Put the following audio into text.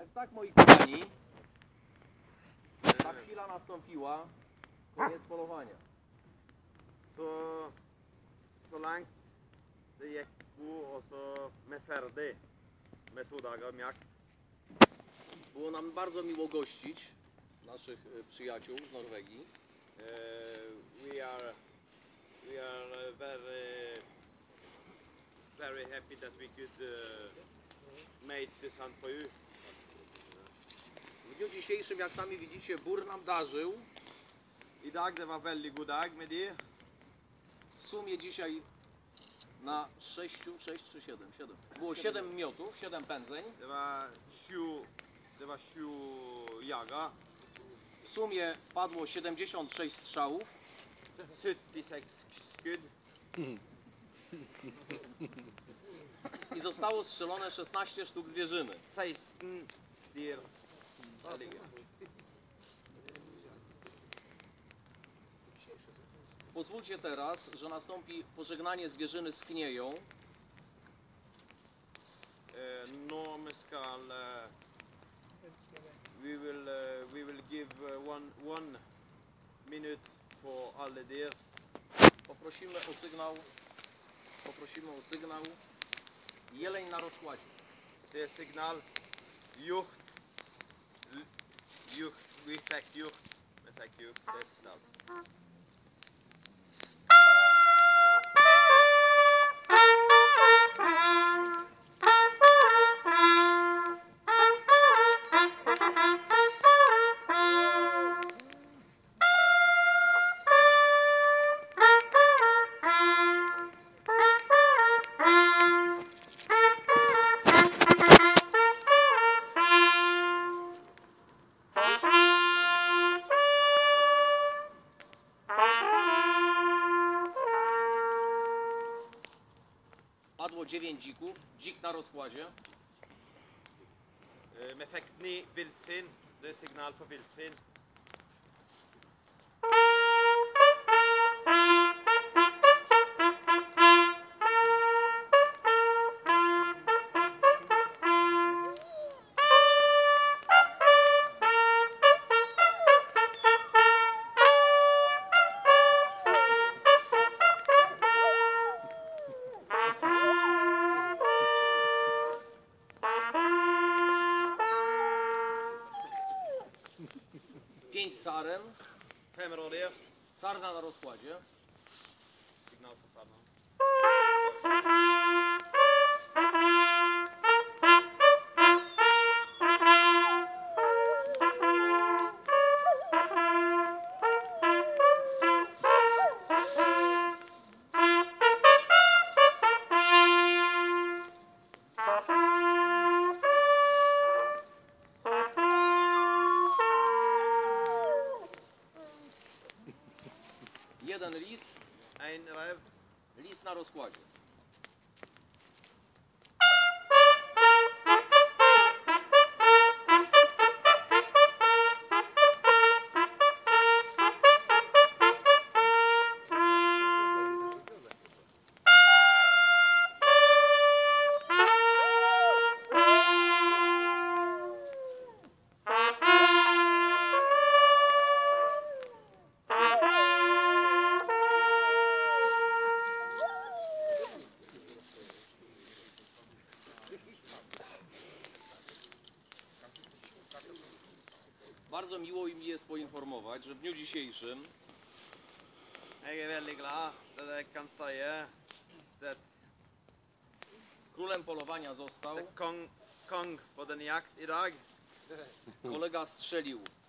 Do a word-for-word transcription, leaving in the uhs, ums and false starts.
Więc tak, moi kochani, ta chwila nastąpiła, koniec polowania. Så, så langt det gikk god, og så vi ferdig med to dager med jakt. Było nam bardzo miło gościć naszych e, przyjaciół z Norwegii. Uh, we are we are very very happy that we could uh, make this hunt for you. W dniu dzisiejszym, jak sami widzicie, Bór nam darzył I dag det var veldig god dag med de. w sumie dzisiaj na sześć, sześć czy siedem, siedem. Było siedem miotów, siedem pędzeń. Det var sju det var sju jager. W sumie padło siedemdziesiąt sześć strzałów. syttiseks skudd. I zostało strzelone szesnaście sztuk zwierzyny. seksten dyr. Der ligger. Pozwólcie teraz, że nastąpi pożegnanie zwierzyny z knieją. Eh, nå vi skal eh, we will eh, we will give eh, one one minute for alle dyr. Poprosimy o sygnał. Poprosimy o sygnał. Jeleń na rozkładzie. Det er signal hjort. L- Hjort. Vi fikk hjort. Vi fikk hjort. Det er signal. Padło dziewięć dzików. Dzik na rozkładzie. Eh, Vi fikk ni villsvin. Det er signal for villsvin. Pięć saren. Fem rådyr. Sarna na rozkładzie. Signal for sarna. Jeden lis. En rev. Lis na rozkładzie. Bardzo miło mi jest poinformować, że w dniu dzisiejszym Jeg er veldig glad at jeg kan si at królem polowania został kong, kong på denne jakt i dag, kolega strzelił